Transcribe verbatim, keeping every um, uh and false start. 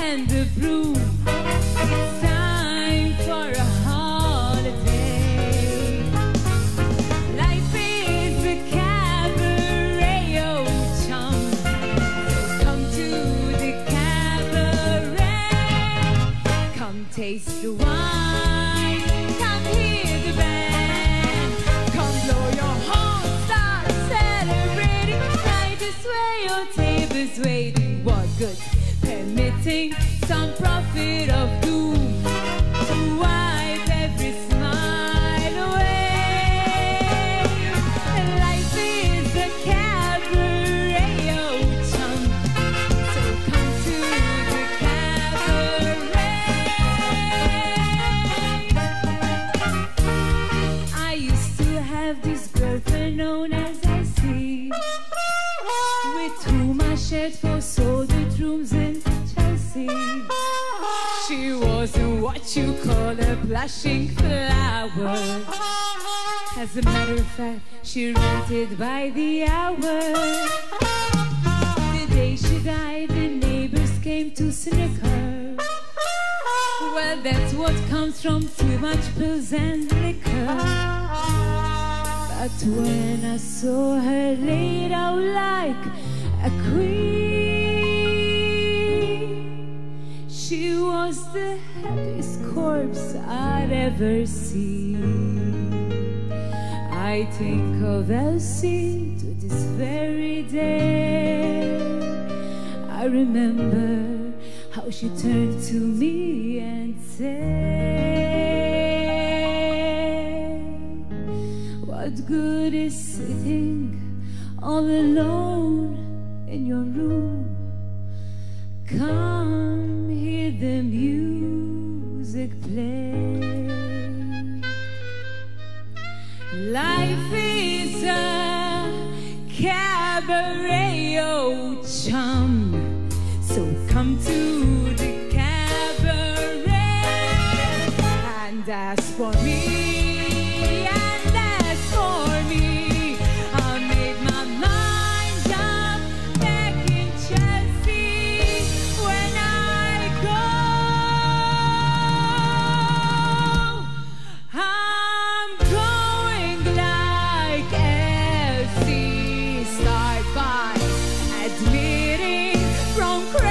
and the broom. It's time for a holiday. Life is a cabaret, oh chum. So come to the cabaret. Come taste the wine. Come hear the band. Come blow your horn, start celebrating. Right this way, your table's waiting. What good? Permitting some prophet of doom to wipe every smile away. Life is a cabaret, oh chum. So come to the cabaret. I used to have this girlfriend known as I see, with whom I shared four soldiered rooms in Chelsea. She wasn't what you call a blushing flower. As a matter of fact, she rented by the hour. The day she died, the neighbors came to snicker. Well, that's what comes from too much pills and liquor. But when I saw her laid out like a queen, she was the happiest corpse I'd ever seen. I think of Elsie to this very day. I remember how she turned to me and said, what good is sitting all alone in your room? Come hear the music play. Life is a cabaret, oh chum. So come to the cabaret and ask for me. From